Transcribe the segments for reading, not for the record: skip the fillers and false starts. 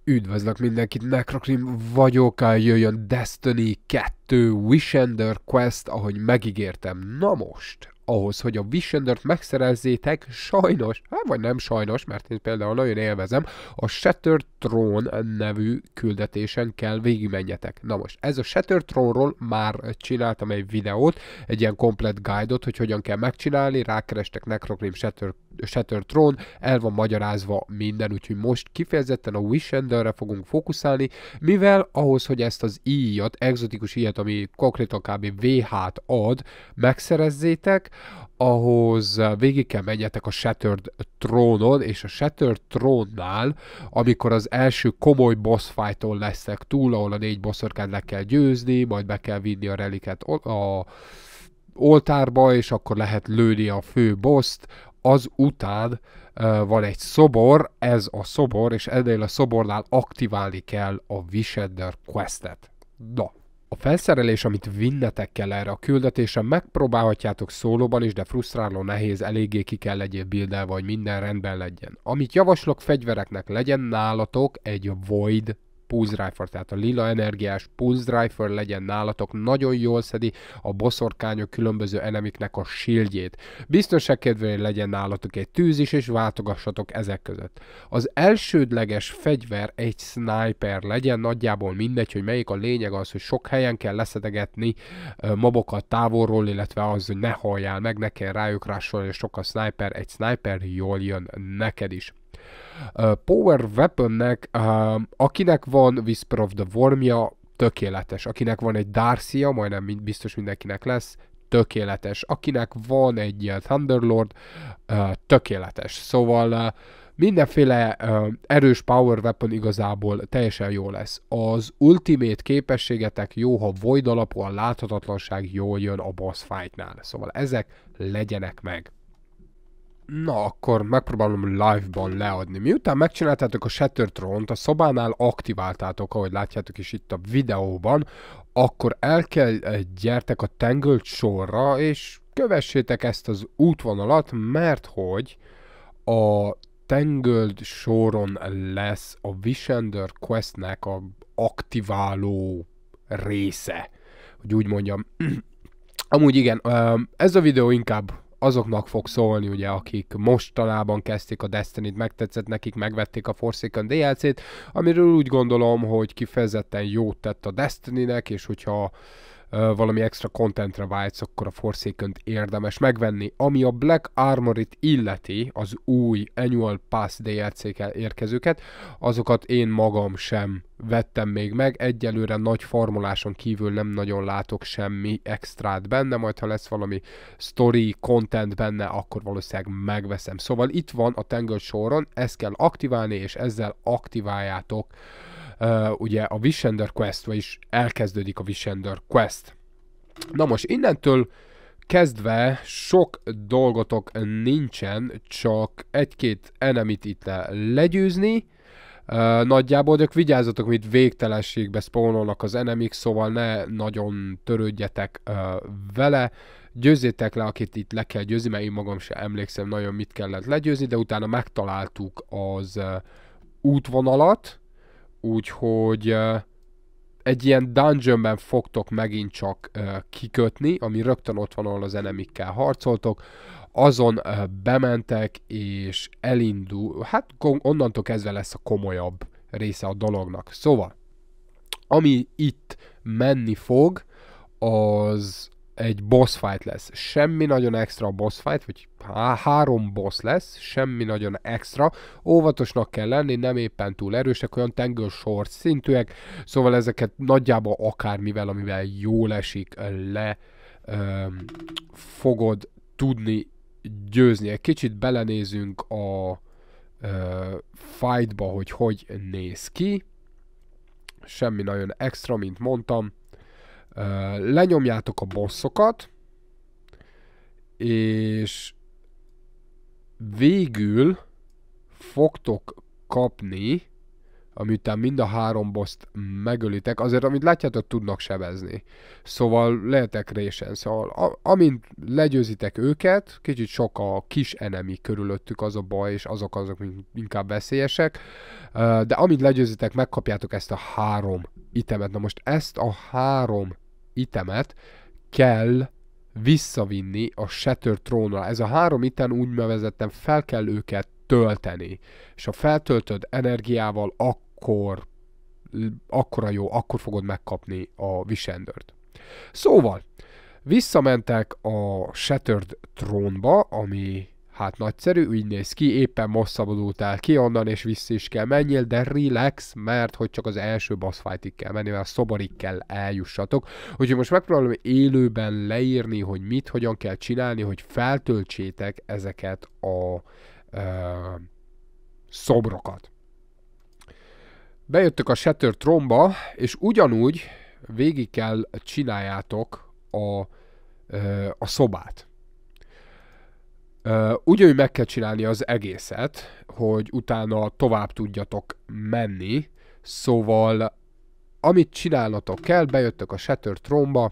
Üdvözlök mindenkit, Necrocrim vagyok, jöjjön Destiny 2 Wishender Quest, ahogy megígértem. Na most, ahhoz, hogy a Wishendert megszerezzétek, sajnos, vagy nem sajnos, mert én például nagyon élvezem, a Shattered Throne nevű küldetésen kell végigmenjetek. Na most, ez a Shattered Throne-ról már csináltam egy videót, egy ilyen komplet guide-ot, hogy hogyan kell megcsinálni, rákerestek Necrocrim Shattered Throne, el van magyarázva minden, úgyhogy most kifejezetten a Wishenderre fogunk fókuszálni, mivel ahhoz, hogy ezt az íjat, exotikus íjat, ami konkrétan kb. VH-t ad, megszerezzétek, ahhoz végig kell menjetek a Shattered Throne-on, és a Shattered Throne-nál, amikor az első komoly boss fight-on lesznek túl, ahol a 4 bosszorkányt le kell győzni, majd be kell vinni a reliket a oltárba, és akkor lehet lőni a fő bosst. Az után van egy szobor, ez a szobor, és ennél a szobornál aktiválni kell a Wishender Questet. Na, a felszerelés, amit vinnetek kell erre a küldetésre, megpróbálhatjátok szólóban is, de frusztráló nehéz, eléggé ki kell legyél bildelve, hogy minden rendben legyen. Amit javaslok fegyvereknek, legyen nálatok egy Void Pulse Rifle, tehát a lila energiás Pulse Rifle legyen nálatok, nagyon jól szedi a boszorkányok különböző enemiknek a shieldjét. Biztonság kedvéért legyen nálatok egy tűz is, és váltogassatok ezek között. Az elsődleges fegyver egy sniper legyen, nagyjából mindegy, hogy melyik, a lényeg az, hogy sok helyen kell leszedegetni mobokat távolról, illetve az, hogy ne halljál meg, ne kell rájuk rásolni, sok a sniper, egy sniper jól jön neked is. Power Weaponnek, akinek van Whisper of the Wormja, tökéletes. Akinek van egy Darcia, majdnem biztos mindenkinek lesz, tökéletes. Akinek van egy Thunderlord, tökéletes. Szóval mindenféle erős Power Weapon igazából teljesen jó lesz. Az ultimate képességetek jó, ha Void alapú, a láthatatlanság jól jön a boss fightnál. Szóval ezek legyenek meg. Na, akkor megpróbálom live-ban leadni. Miután megcsináltátok a Shattered Throne-t, a szobánál aktiváltátok, ahogy látjátok is itt a videóban, akkor el kell gyertek a Tangled Shore-ra, és kövessétek ezt az útvonalat, mert hogy a Tangled Shore-on lesz a Wishender Questnek a aktiváló része, hogy úgy mondjam. Amúgy igen, ez a videó inkább azoknak fog szólni, ugye, akik mostanában kezdték a Destiny-t, megtetszett nekik, megvették a Forsaken DLC-t, amiről úgy gondolom, hogy kifejezetten jót tett a Destiny-nek, és hogyha valami extra contentre vágysz, akkor a Forsaken-t érdemes megvenni. Ami a Black Armorit illeti, az új Annual Pass DLC-kkel érkezőket, azokat én magam sem vettem még meg, egyelőre nagy farmoláson kívül nem nagyon látok semmi extrát benne, majd ha lesz valami story content benne, akkor valószínűleg megveszem. Szóval itt van a Tangled Shore-on, ezt kell aktiválni, és ezzel aktiváljátok ugye a Wishender Quest, vagyis elkezdődik a Wishender Quest. Na most innentől kezdve sok dolgotok nincsen, csak egy-két enemit itt legyőzni, nagyjából, de vigyázzatok, mint végtelenségbe spawnolnak az enemik, szóval ne nagyon törődjetek vele, győzzétek le, akit itt le kell győzni, mert én magam sem emlékszem nagyon mit kellett legyőzni, de utána megtaláltuk az útvonalat, úgyhogy egy ilyen dungeonben fogtok megint csak kikötni, ami rögtön ott van, ahol az enemikkel harcoltok, azon bementek, és elindul, hát onnantól kezdve lesz a komolyabb része a dolognak. Szóval, ami itt menni fog, az egy boss fight lesz. Semmi nagyon extra boss fight, vagy 3 boss lesz, semmi nagyon extra. Óvatosnak kell lenni, nem éppen túl erősek, olyan Tangled Shore szintűek, szóval ezeket nagyjából akármivel, amivel jól esik, le fogod tudni győzni. Egy kicsit belenézünk a fightba, hogy néz ki. Semmi nagyon extra, mint mondtam. Lenyomjátok a bossokat, és végül fogtok kapni Amiután mind a 3 boszt megölitek, azért amit látjátok, tudnak sebezni. Szóval lehetek résen. Szóval amint legyőzitek őket, kicsit sok a kis enemy körülöttük, az a baj, és azok inkább veszélyesek. De amint legyőzitek, megkapjátok ezt a 3 itemet. Na most ezt a 3 itemet kell visszavinni a Shattered Throne-ra. Ez a 3 item úgy vezettem, fel kell őket tölteni. És ha feltöltöd energiával, akkora jó, akkor fogod megkapni a Vishendert. Szóval, visszamentek a Shattered Throne-ba, ami hát nagyszerű, úgy néz ki, éppen most szabadultál ki onnan, és vissza is kell menjél, de relax, mert hogy csak az első boss fightig kell menni, mert a szoborig kell eljussatok. Úgyhogy most megpróbálom élőben leírni, hogy mit, hogyan kell csinálni, hogy feltöltsétek ezeket a szobrokat. Bejöttök a Shattered Throne-ba, és ugyanúgy végig kell csináljátok a szobát. Ugyanúgy meg kell csinálni az egészet, hogy utána tovább tudjatok menni. Szóval, amit csinálnatok kell, bejöttök a Shattered Throne-ba,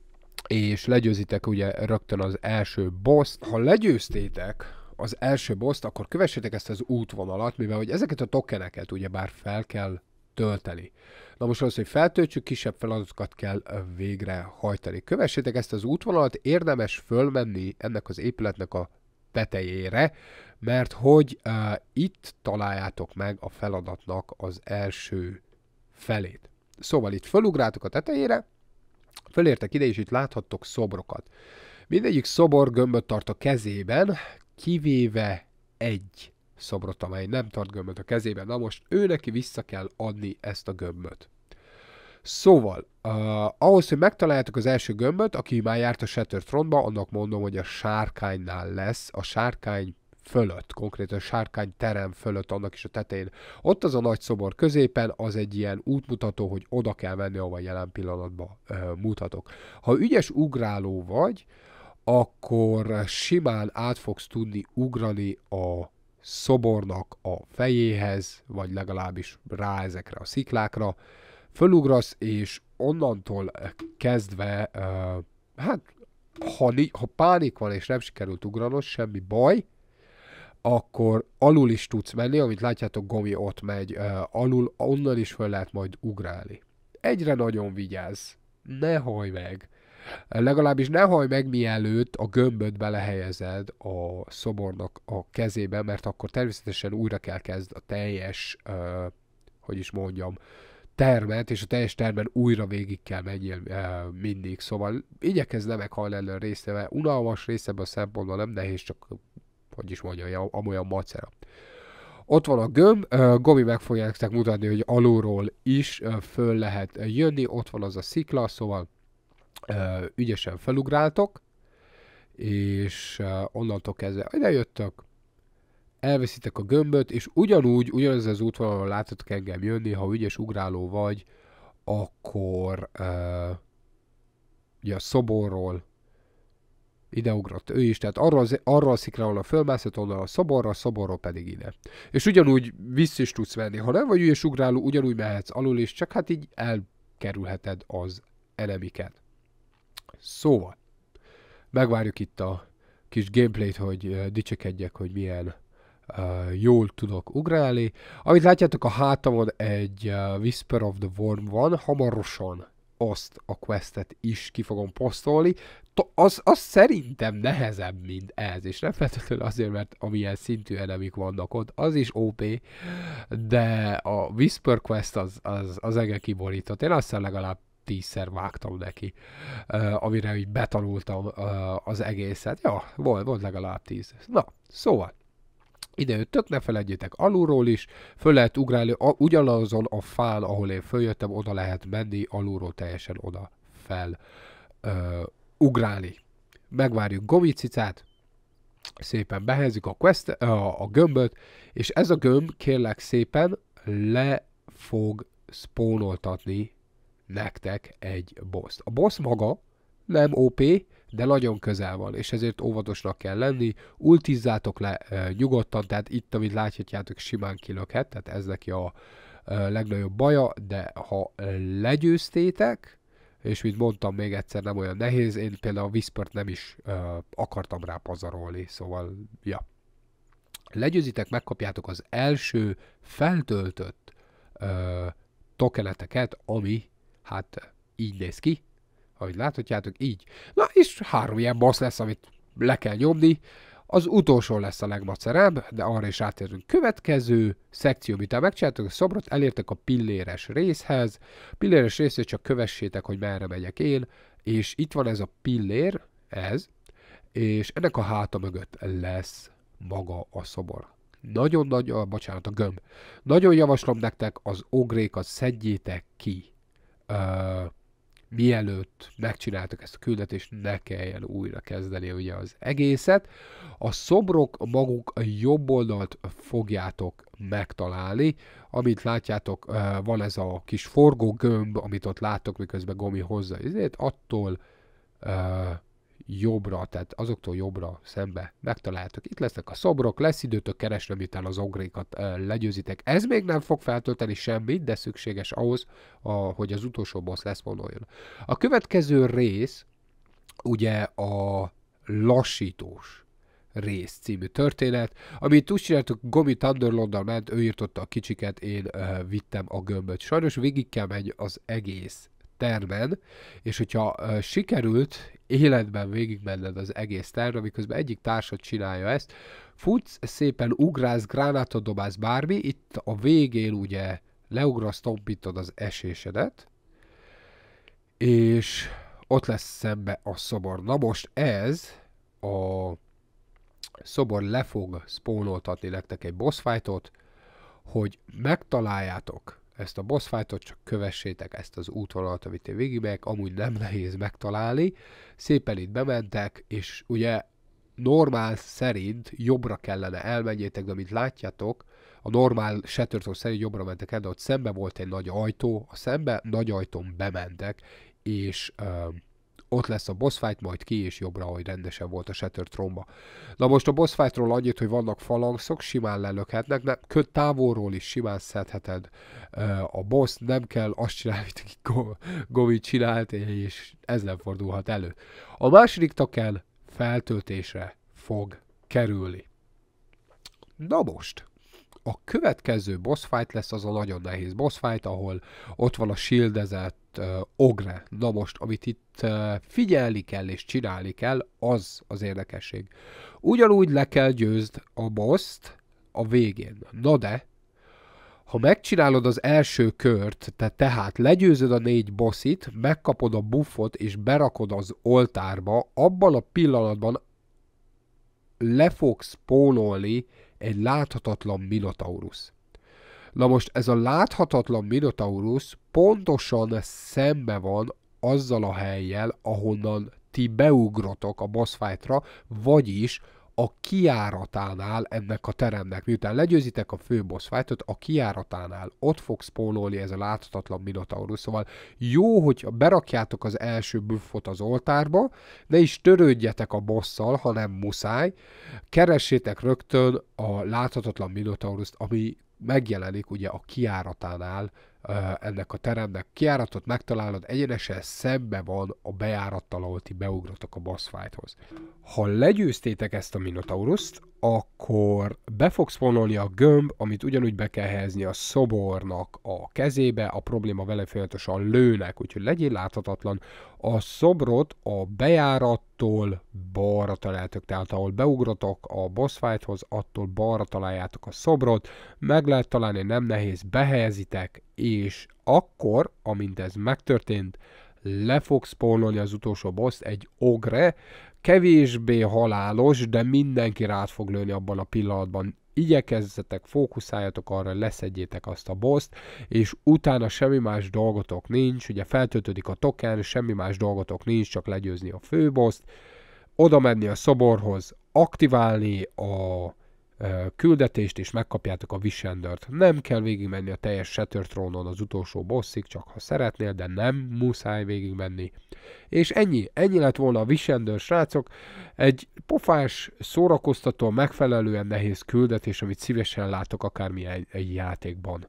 és legyőzitek ugye rögtön az első boss-t. Ha legyőztétek az első boss-t, akkor kövessétek ezt az útvonalat, mivel hogy ezeket a tokeneket ugyebár fel kell tölteni. Na most az, hogy feltöltsük, kisebb feladatokat kell végrehajtani. Kövessétek ezt az útvonalat, érdemes fölmenni ennek az épületnek a tetejére, mert hogy itt találjátok meg a feladatnak az első felét. Szóval itt fölugrátok a tetejére, fölértek ide, és itt láthattok szobrokat. Mindegyik szobor gömböt tart a kezében, kivéve egy szobrot, amely nem tart gömböt a kezében. Na most ő neki vissza kell adni ezt a gömböt. Szóval, ahhoz, hogy megtaláljátok az első gömböt, aki már járt a Shattered Throne-ba, annak mondom, hogy a sárkánynál lesz, a sárkány fölött, konkrétan a sárkány terem fölött, annak is a tetején. Ott az a nagy szobor középen, az egy ilyen útmutató, hogy oda kell menni, ahova jelen pillanatban mutatok. Ha ügyes ugráló vagy, akkor simán át fogsz tudni ugrani a szobornak a fejéhez, vagy legalábbis rá ezekre a sziklákra, fölugrasz, és onnantól kezdve, hát ha pánik van és nem sikerült ugranod, semmi baj, akkor alul is tudsz menni, amit látjátok, Gomi ott megy, alul, onnan is föl lehet majd ugrálni. Egyre nagyon vigyázz, ne hajj meg! Legalábbis ne hajj meg, mielőtt a gömböt belehelyezed a szobornak a kezébe, mert akkor természetesen újra kell kezd a teljes, hogy is mondjam, termet, és a teljes termen újra végig kell menjél mindig. Szóval igyekezz nem meghajlani elő a része, mert unalmas része a szempontból nem nehéz, csak hogy is mondjam, amolyan macera. Ott van a gömb, Gomi meg fogja nektek mutatni, hogy alulról is föl lehet jönni, ott van az a szikla, szóval ügyesen felugráltok, és onnantól kezdve ide jöttök, elveszitek a gömböt, és ugyanaz az útvonalon látotok engem jönni, ha ügyes ugráló vagy, akkor ugye a szoborról ideugrott ő is, tehát arra a szikra, ahol fölmászott, onnan a szoborról pedig ide. És ugyanúgy vissza is tudsz venni. Ha nem vagy ügyes ugráló, ugyanúgy mehetsz alul is, csak hát így elkerülheted az enemiket. Szóval, megvárjuk itt a kis gameplayt, hogy dicsekedjek, hogy milyen jól tudok ugrálni. Amit látjátok, a hátamon egy Whisper of the Worm van, hamarosan azt a questet is ki fogom posztolni. Az szerintem nehezebb, mint ez, és nem feltétlenül azért, mert amilyen szintű enemik vannak ott, az is OP, de a Whisper quest az engem kiborított. Én aztán legalább 10-szer vágtam neki, amire így betanultam az egészet. Ja, volt legalább 10. Na, szóval, ide jöttök, ne felejtjétek alulról is, föl lehet ugrálni, ugyanazon a fán, ahol én följöttem, oda lehet menni, alulról teljesen oda fel ugrálni. Megvárjuk Gomicicát, szépen behelyezzük a gömböt, és ez a gömb kérlek szépen le fog spónoltatni nektek egy boss. A boss maga nem OP, de nagyon közel van, és ezért óvatosnak kell lenni. Ultizzátok le nyugodtan, tehát itt, amit láthatjátok, simán kilökhet, tehát ez neki a legnagyobb baja, de ha legyőztétek, és mint mondtam, még egyszer nem olyan nehéz, én például a Whispert nem is akartam rá pazarolni, szóval, ja. Legyőzitek, megkapjátok az első feltöltött tokeneteket, ami hát így néz ki, ahogy láthatjátok, így. Na és 3 ilyen boss lesz, amit le kell nyomni. Az utolsó lesz a legmacerebb, de arra is átérünk. Következő szekció, miután megcsináltok a szobrot, elértek a pilléres részhez. Pilléres részét csak kövessétek, hogy merre megyek én, és itt van ez a pillér, ez, és ennek a háta mögött lesz maga a szobor. Nagyon nagy, bocsánat, a gömb. Nagyon javaslom nektek, az ogrékat szedjétek ki. Mielőtt megcsináltak ezt a küldetést, ne kelljen újra kezdeni ugye az egészet. A szobrok maguk a jobb oldalt fogjátok megtalálni. Amit látjátok, van ez a kis forgó gömb, amit ott láttok, miközben Gomi hozza ezért, attól jobbra, tehát azoktól jobbra szembe megtaláljátok. Itt lesznek a szobrok, lesz időtök keresni, miután az ogrékat legyőzitek. Ez még nem fog feltölteni semmit, de szükséges ahhoz, hogy az utolsó boss leszvonuljon. A következő rész ugye a lassítós rész című történet, amit úgy csináltuk, Gomi Thunderlorddal ment, ő írtotta a kicsiket, én vittem a gömböt. Sajnos végig kell megy az egész termen, és hogyha sikerült életben végigmenned az egész termen, miközben egyik társad csinálja ezt, futsz, szépen ugrálsz, gránátot dobálsz, bármi, itt a végén ugye leugrasz, tompítod az esésedet, és ott lesz szembe a szobor. Na most ez a szobor le fog spónoltatni nektek egy boss fightot, hogy megtaláljátok ezt a boss fightot, csak kövessétek ezt az útvonalat, amit én végigmegyek, amúgy nem nehéz megtalálni. Szépen itt bementek, és ugye normál szerint jobbra kellene elmenjétek, de amit látjátok, a normál Shattertron szerint jobbra mentek el, de ott szembe volt egy nagy ajtó, a szembe nagy ajtón bementek, és ott lesz a boss fight, majd ki és jobbra, ahogy rendesen volt a Shattertronba. Na most a boss fightról annyit, hogy vannak falangszok, simán lelökhetnek, de távolról is simán szedheted a boss, nem kell azt csinálni, amit Gomi csinált, és ez nem fordulhat elő. A második token feltöltésre fog kerülni. Na most, a következő boss fight lesz az a nagyon nehéz boss fight, ahol ott van a shieldezett ogre. Na most, amit itt figyelni kell és csinálni kell, az az érdekesség. Ugyanúgy le kell győzd a bosst a végén. Na de, ha megcsinálod az első kört, tehát legyőzöd a 4 bossit, megkapod a buffot és berakod az oltárba, abban a pillanatban le fogsz spónolni egy láthatatlan Minotaurus. Na most ez a láthatatlan Minotaurus pontosan szembe van azzal a hellyel, ahonnan ti beugrotok a boss fightra, vagyis a kijáratánál ennek a teremnek. Miután legyőzitek a fő boss fightot, a kijáratánál ott fog spónolni ez a láthatatlan Minotaurus. Szóval jó, hogy berakjátok az első buffot az oltárba, ne is törődjetek a bosszal, hanem muszáj. Keressétek rögtön a láthatatlan Minotaurust, ami megjelenik ugye a kijáratánál ennek a teremnek. Kijáratot megtalálod, egyenesen szembe van a bejárattal, ahol ti beugrotok a boss fighthoz. Ha legyőztétek ezt a Minotaurust, akkor be fog spawolni a gömb, amit ugyanúgy be kell helyezni a szobornak a kezébe, a probléma vele folyamatosan lőnek, úgyhogy legyél láthatatlan. A szobrot a bejárattól balra találtok, tehát ahol beugrotok a boss fighthoz, attól balra találjátok a szobrot, meg lehet találni, nem nehéz, behelyezitek, és akkor, amint ez megtörtént, le fog spawnolni az utolsó boss, egy ogre, kevésbé halálos, de mindenki rád fog lőni abban a pillanatban. Igyekezzetek, fókuszáljatok arra, leszedjétek azt a bosst, és utána semmi más dolgotok nincs, ugye feltöltődik a token, semmi más dolgotok nincs, csak legyőzni a főboszt, oda menni a szoborhoz, aktiválni a küldetést, és megkapjátok a Vishendert. Nem kell végigmenni a teljes Shattertronon az utolsó bossig, csak ha szeretnél, de nem muszáj végigmenni. És ennyi lett volna a Vishender, srácok. Egy pofás, szórakoztató, megfelelően nehéz küldetés, amit szívesen látok akármilyen egy játékban.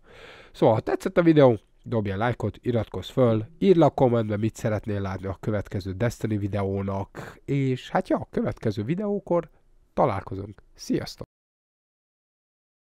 Szóval, ha tetszett a videó, dobj egy lájkot, iratkozz föl, írd le a kommentbe, mit szeretnél látni a következő Destiny videónak, és hát ja, a következő videókor találkozunk. Sziasztok!